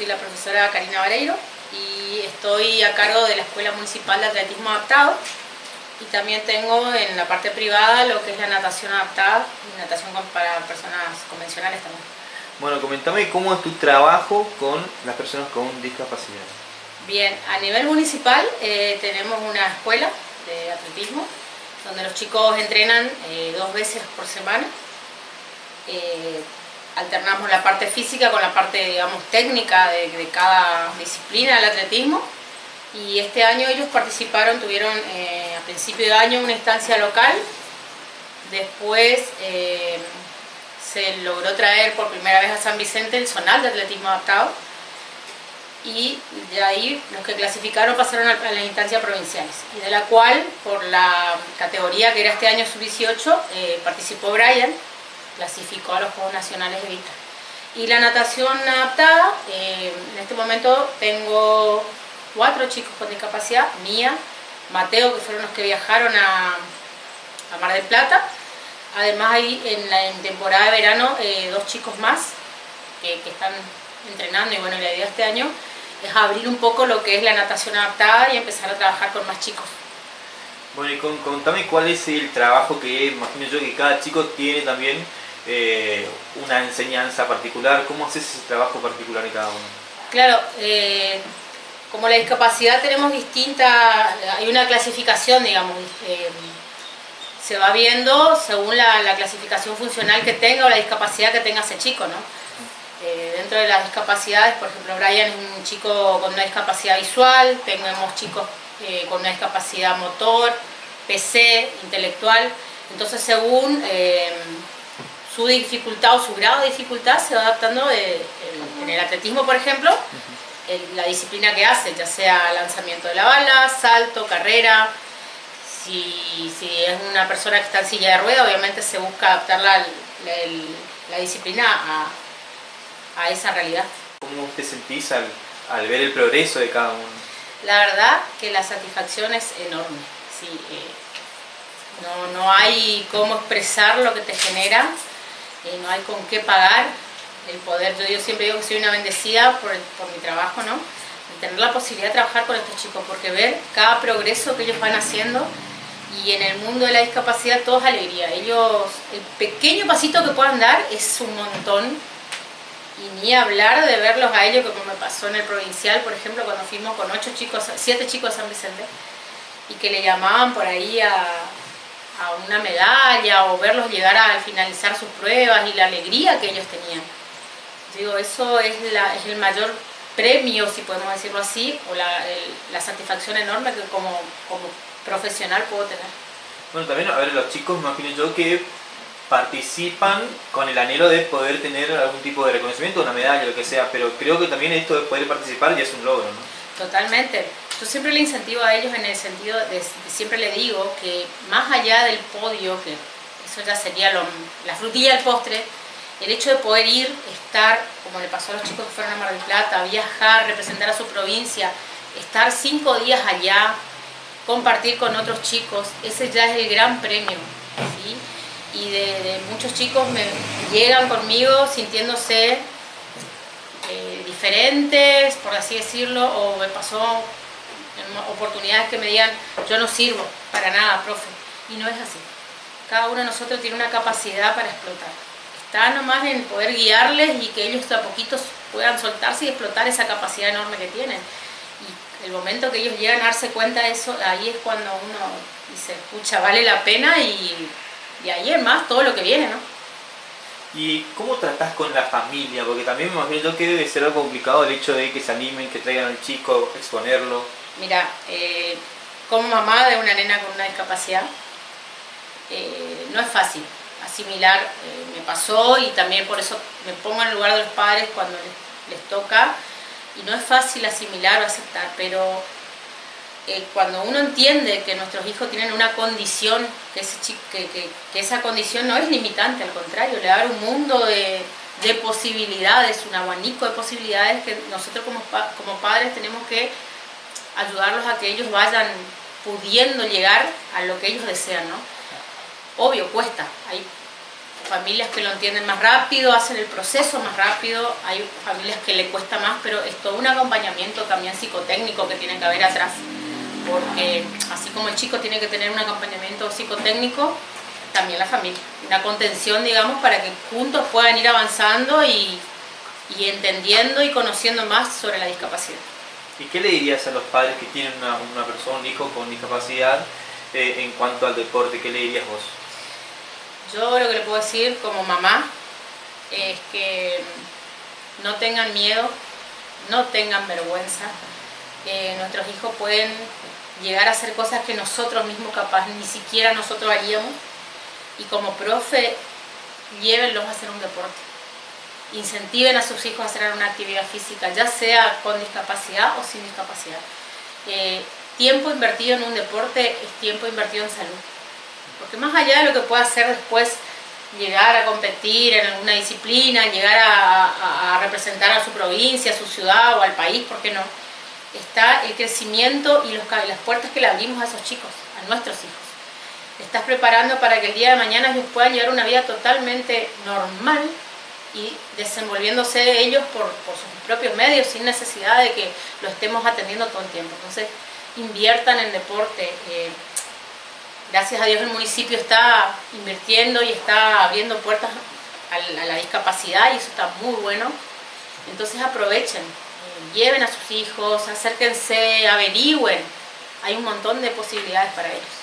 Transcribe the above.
soy la profesora Karina Vareiro y estoy a cargo de la Escuela Municipal de Atletismo Adaptado, y también tengo en la parte privada lo que es la natación adaptada y natación para personas convencionales también. Bueno, comentame cómo es tu trabajo con las personas con discapacidad. Bien, a nivel municipal tenemos una escuela de atletismo donde los chicos entrenan 2 veces por semana. Alternamos la parte física con la parte, digamos, técnica de cada disciplina del atletismo, y este año ellos participaron, tuvieron a principio de año una instancia local. Después se logró traer por primera vez a San Vicente el zonal de atletismo adaptado, y de ahí los que clasificaron pasaron a las instancias provinciales, y de la cual, por la categoría que era este año sub-18, participó Brian, clasificó a los Juegos Nacionales de Vista. Y la natación adaptada, en este momento tengo 4 chicos con discapacidad, Mía, Mateo, que fueron los que viajaron a Mar del Plata. Además hay en temporada de verano 2 chicos más que están entrenando, y bueno, la idea este año es abrir un poco lo que es la natación adaptada y empezar a trabajar con más chicos. Bueno, y contame cuál es el trabajo que imagino yo que cada chico tiene también una enseñanza particular. ¿Cómo haces ese trabajo particular en cada uno? Claro, como la discapacidad tenemos distinta, hay una clasificación, digamos, se va viendo según la clasificación funcional que tenga o la discapacidad que tenga ese chico, ¿no? Dentro de las discapacidades, por ejemplo, Brian es un chico con una discapacidad visual, tenemos chicos con una discapacidad motor, PC, intelectual. Entonces, según su dificultad o su grado de dificultad, se va adaptando en el atletismo, por ejemplo, la disciplina que hace, ya sea lanzamiento de la bala, salto, carrera. Si es una persona que está en silla de ruedas, obviamente se busca adaptar la disciplina a esa realidad. ¿Cómo te sentís al ver el progreso de cada uno? La verdad que la satisfacción es enorme. Sí, no hay cómo expresar lo que te genera, no hay con qué pagar el poder. Yo siempre digo que soy una bendecida por mi trabajo, ¿no? De tener la posibilidad de trabajar con estos chicos, porque ver cada progreso que ellos van haciendo, y en el mundo de la discapacidad todo es alegría. Ellos, el pequeño pasito que puedan dar es un montón, y ni hablar de verlos a ellos, como me pasó en el provincial, por ejemplo, cuando fuimos con 7 chicos a San Vicente, y que le llamaban por ahí a una medalla, o verlos llegar a finalizar sus pruebas y la alegría que ellos tenían. Digo, eso es el mayor premio, si podemos decirlo así, o la satisfacción enorme que como profesional puedo tener. Bueno, también, a ver, los chicos, me imagino yo, que participan con el anhelo de poder tener algún tipo de reconocimiento, una medalla, lo que sea, pero creo que también esto de poder participar ya es un logro, ¿no? Totalmente. Yo siempre le incentivo a ellos en el sentido de siempre le digo que más allá del podio, que eso ya sería la frutilla del postre, el hecho de poder ir, estar, como le pasó a los chicos que fueron a Mar del Plata, viajar, representar a su provincia, estar 5 días allá, compartir con otros chicos, ese ya es el gran premio, ¿sí? Y de muchos chicos llegan conmigo sintiéndose diferentes, por así decirlo, o me pasó en oportunidades que me digan, yo no sirvo para nada, profe, y no es así. Cada uno de nosotros tiene una capacidad para explotar. Está nomás en poder guiarles y que ellos a poquitos puedan soltarse y explotar esa capacidad enorme que tienen. Y el momento que ellos llegan a darse cuenta de eso, ahí es cuando uno dice, pucha, vale la pena, y ahí es más todo lo que viene, ¿no? ¿Y cómo tratás con la familia? Porque también me imagino yo que debe ser algo complicado el hecho de que se animen, que traigan al chico, exponerlo. Mira, como mamá de una nena con una discapacidad, no es fácil asimilar, me pasó, y también por eso me pongo en el lugar de los padres cuando les toca, y no es fácil asimilar o aceptar, pero cuando uno entiende que nuestros hijos tienen una condición, que esa condición no es limitante, al contrario, le da un mundo de posibilidades, un abanico de posibilidades, que nosotros como padres tenemos que ayudarlos a que ellos vayan pudiendo llegar a lo que ellos desean, ¿no? Obvio, cuesta, hay familias que lo entienden más rápido, hacen el proceso más rápido, hay familias que le cuesta más, pero es todo un acompañamiento también psicotécnico que tiene que haber atrás, porque así como el chico tiene que tener un acompañamiento psicotécnico, también la familia, una contención, digamos, para que juntos puedan ir avanzando y entendiendo y conociendo más sobre la discapacidad. ¿Y qué le dirías a los padres que tienen una persona, un hijo con discapacidad en cuanto al deporte? ¿Qué le dirías vos? Yo lo que le puedo decir como mamá es que no tengan miedo, no tengan vergüenza. Nuestros hijos pueden llegar a hacer cosas que nosotros mismos capaz ni siquiera nosotros haríamos, y como profe llévenlos a hacer un deporte, incentiven a sus hijos a hacer una actividad física, ya sea con discapacidad o sin discapacidad. Tiempo invertido en un deporte es tiempo invertido en salud, porque más allá de lo que pueda hacer después, llegar a competir en alguna disciplina, llegar a representar a su provincia, a su ciudad o al país, ¿por qué no? Está el crecimiento y las puertas que le abrimos a esos chicos, a nuestros hijos. Te estás preparando para que el día de mañana ellos puedan llevar una vida totalmente normal y desenvolviéndose ellos por sus propios medios, sin necesidad de que lo estemos atendiendo todo el tiempo. Entonces, inviertan en deporte. Gracias a Dios el municipio está invirtiendo y está abriendo puertas a la discapacidad, y eso está muy bueno. Entonces aprovechen, lleven a sus hijos, acérquense, averigüen. Hay un montón de posibilidades para ellos.